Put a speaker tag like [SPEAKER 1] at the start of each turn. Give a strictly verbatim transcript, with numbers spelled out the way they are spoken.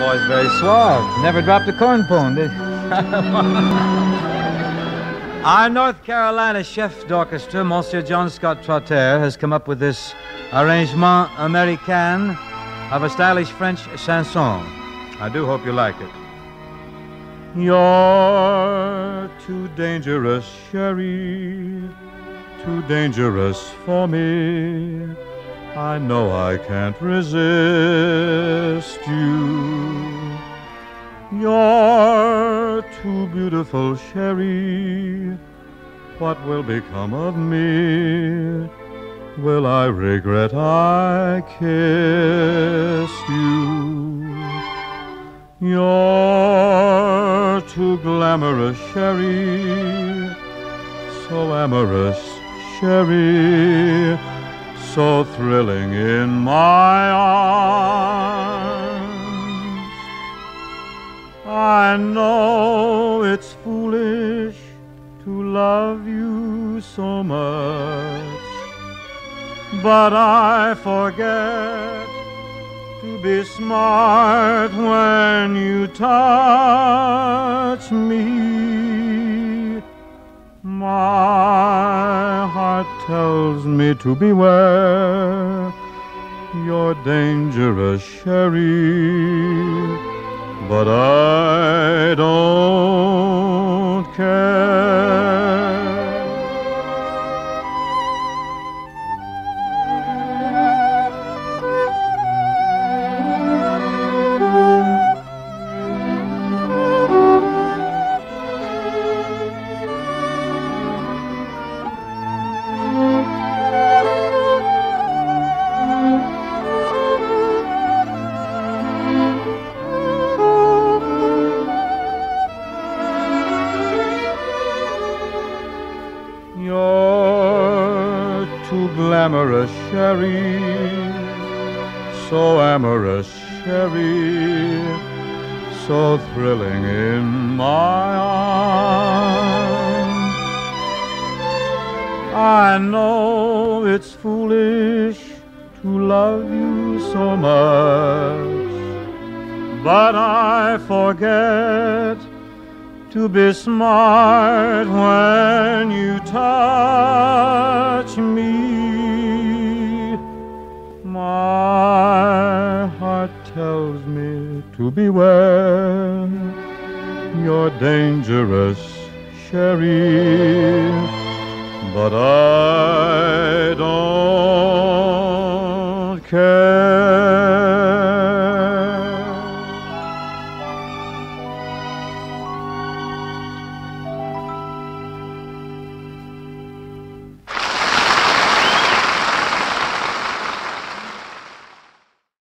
[SPEAKER 1] Always very suave. Never dropped a corn pone, did Our North Carolina chef d'orchestra, Monsieur John Scott Trotter, has come up with this arrangement américain of a stylish French chanson. I do hope you like it. You're too dangerous, chérie, too dangerous for me. I know I can't resist you. You're too beautiful, chérie. What will become of me? Will I regret I kissed you? You're too glamorous, chérie, so amorous, chérie, so thrilling in my arms. I know it's foolish to love you so much, but I forget to be smart when you touch me. My heart tells me to beware. You're dangerous, chérie, but I don't care. You're too glamorous, chérie, so amorous, chérie, so thrilling in my arms. I know it's foolish to love you so much, but I forget to be smart when you touch me. My heart tells me to beware. You're dangerous, chérie, but I don't care.